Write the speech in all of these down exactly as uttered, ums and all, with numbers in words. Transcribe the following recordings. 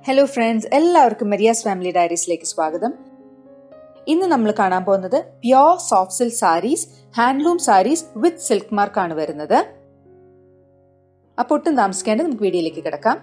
Hello friends, എല്ലാവർക്കും Maria's family ഡയറീസിലേക്ക് സ്വാഗതം. ഇന്ന് നമ്മൾ കാണാൻ പോകുന്നത് pure soft silk saris, handloom saris with silk mark ആണ് വരുന്നത്. അപ്പോൾ ഒട്ടും താമസിക്കാണ്ട് നമുക്ക് വീഡിയോയിലേക്ക് കിടക്കാം.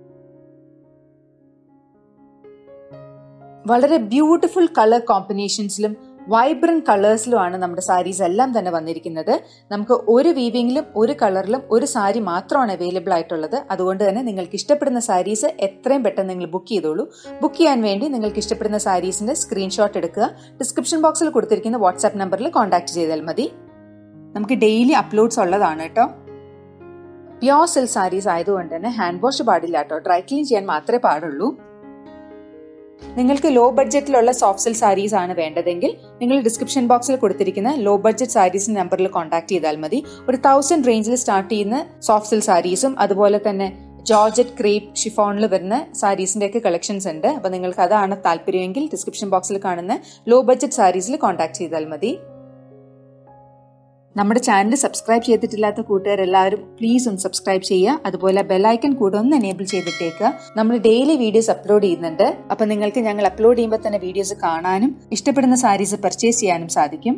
വളരെ ബ്യൂട്ടിഫുൾ കളർ കോമ്പിനേഷൻസിലും വൈബ്രന്റ് കളേഴ്സിലുമാണ് നമ്മുടെ സാരീസ് എല്ലാം തന്നെ വന്നിരിക്കുന്നത്. നമുക്ക് ഒരു വീവിങ്ങിലും ഒരു കളറിലും ഒരു സാരി മാത്രമാണ് അവൈലബിൾ ആയിട്ടുള്ളത്. അതുകൊണ്ട് തന്നെ നിങ്ങൾക്ക് ഇഷ്ടപ്പെടുന്ന സാരീസ് എത്രയും പെട്ടെന്ന് നിങ്ങൾ ബുക്ക് ചെയ്തോളൂ. ബുക്ക് ചെയ്യാൻ വേണ്ടി നിങ്ങൾക്ക് ഇഷ്ടപ്പെടുന്ന സാരീസിന്റെ സ്ക്രീൻഷോട്ട് എടുക്കുക. ഡിസ്ക്രിപ്ഷൻ ബോക്സിൽ കൊടുത്തിരിക്കുന്ന വാട്സ്ആപ്പ് നമ്പറിൽ കോൺടാക്ട് ചെയ്താൽ മതി. നമുക്ക് ഡെയിലി അപ്ലോഡ്സ് ഉള്ളതാണ് കേട്ടോ. പ്യോർ സിൽക്ക് സാരീസ് ആയതുകൊണ്ട് തന്നെ ഹാൻഡ് വാഷ് പാടില്ല കേട്ടോ. ഡ്രൈ ക്ലീൻ ചെയ്യാൻ മാത്രമേ പാടുള്ളൂ. നിങ്ങൾക്ക് ലോ ബഡ്ജറ്റിലുള്ള സോഫ്റ്റ് സിൽക്ക് സാരീസ് ആണ് വേണ്ടതെങ്കിൽ നിങ്ങൾ ഡിസ്ക്രിപ്ഷൻ ബോക്സിൽ കൊടുത്തിരിക്കുന്ന ലോ ബഡ്ജറ്റ് സാരീസ് നമ്പറിൽ കോൺടാക്ട് ചെയ്താൽ മതി. ഒരു തൗസൻഡ് റേഞ്ചിൽ സ്റ്റാർട്ട് ചെയ്യുന്ന സോഫ്റ്റ് സിൽക്ക് സാരീസും അതുപോലെ തന്നെ ജോർജറ്റ് ക്രേപ്പ് ഷിഫോണിൽ വരുന്ന സാരീസിന്റെ ഒക്കെ കളക്ഷൻസ് ഉണ്ട്. അപ്പൊ നിങ്ങൾക്ക് അതാണ് താല്പര്യമെങ്കിൽ ഡിസ്ക്രിപ്ഷൻ ബോക്സിൽ കാണുന്ന ലോ ബഡ്ജറ്റ് സാരീസിൽ കോൺടാക്ട് ചെയ്താൽ മതി. നമ്മുടെ ചാനൽ സബ്സ്ക്രൈബ് ചെയ്തിട്ടില്ലാത്ത കൂട്ടുകാരെല്ലാവരും പ്ലീസ് ഒന്ന് സബ്സ്ക്രൈബ് ചെയ്യുക. അതുപോലെ ബെല്ലൈക്കൺ കൂടെ ഒന്ന് എനേബിൾ ചെയ്തിട്ടേക്കുക. നമ്മൾ ഡെയിലി വീഡിയോസ് അപ്ലോഡ് ചെയ്യുന്നുണ്ട്. അപ്പൊ നിങ്ങൾക്ക് ഞങ്ങൾ അപ്ലോഡ് ചെയ്യുമ്പോൾ തന്നെ വീഡിയോസ് കാണാനും ഇഷ്ടപ്പെടുന്ന സാരീസ് പർച്ചേസ് ചെയ്യാനും സാധിക്കും.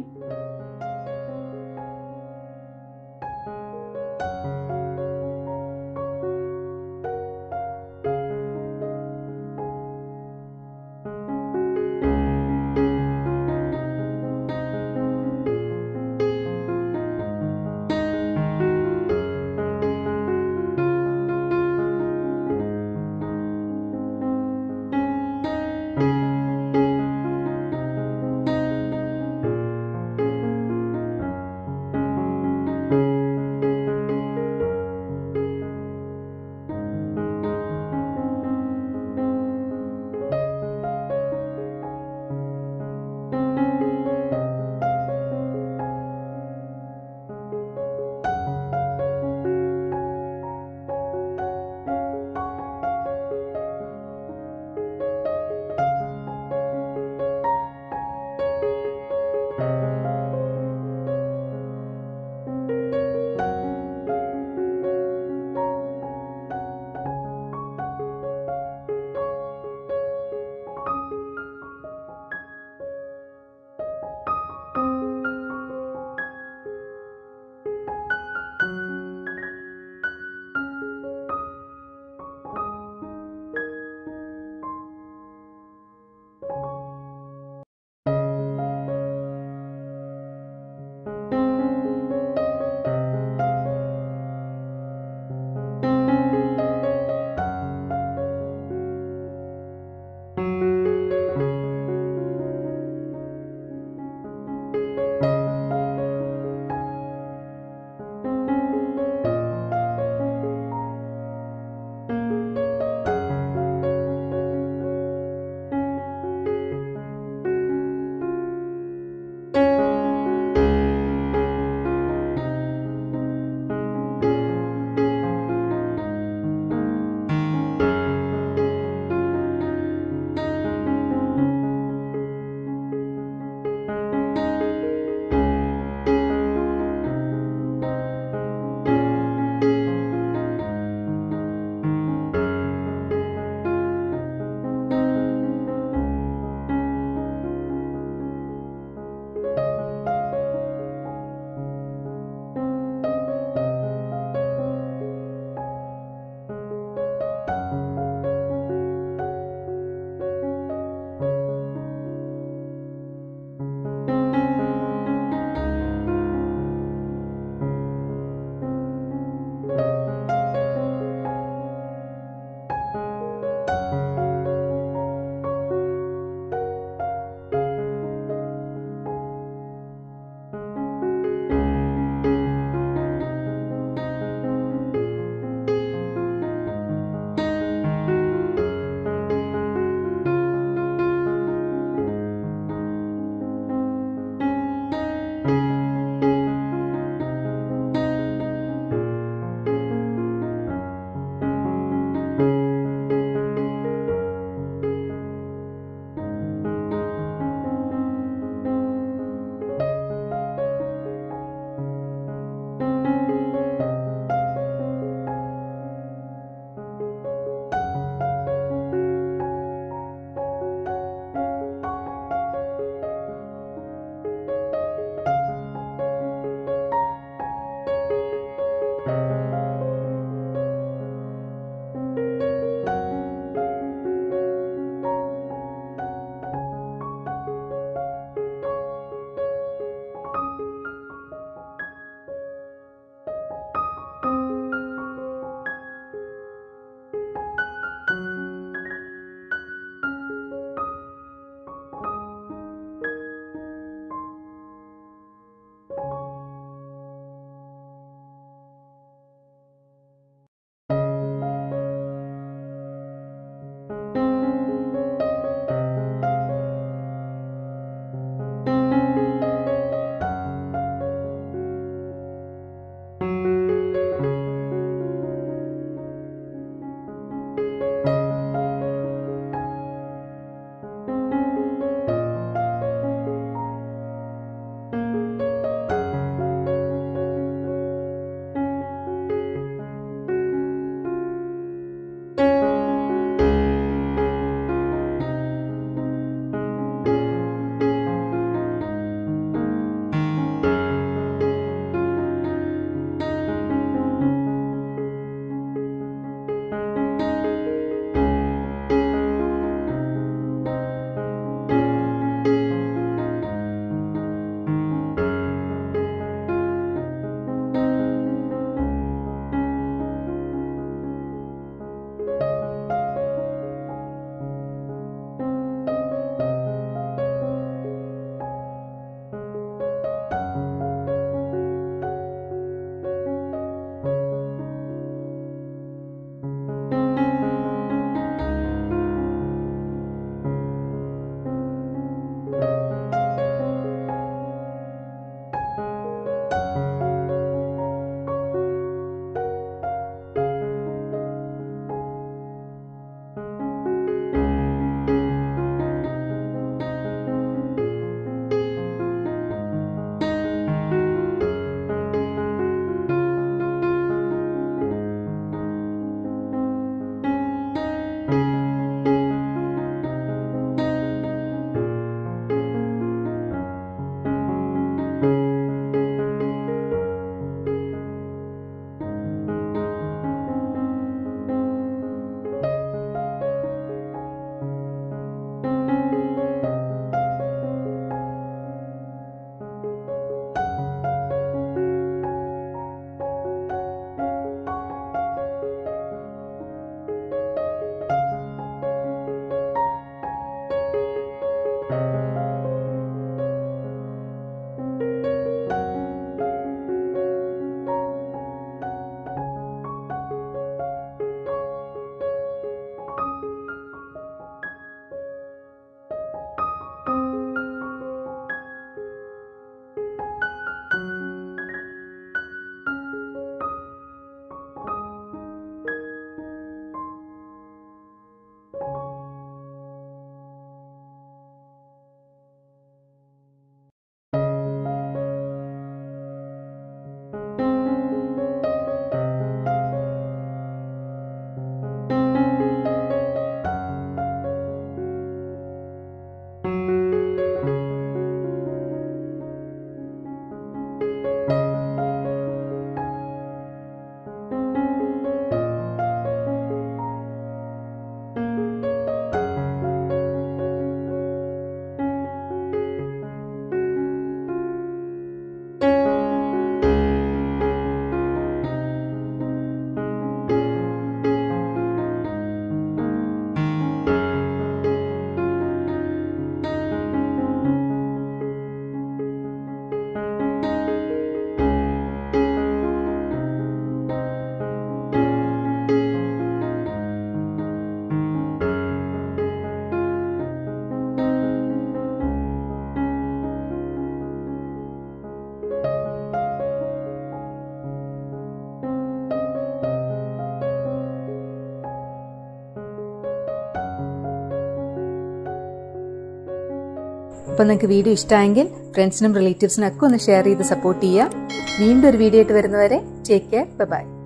അപ്പോൾ നിങ്ങൾക്ക് വീഡിയോ ഇഷ്ടമായെങ്കിൽ ഫ്രണ്ട്സിനും റിലേറ്റീവ്സിനും ഒക്കെ ഒന്ന് ഷെയർ ചെയ്ത് സപ്പോർട്ട് ചെയ്യുക. വീണ്ടും ഒരു വീഡിയോ ആയിട്ട് വരുന്നവരെ ടേക്ക് കെയർ, ബൈ.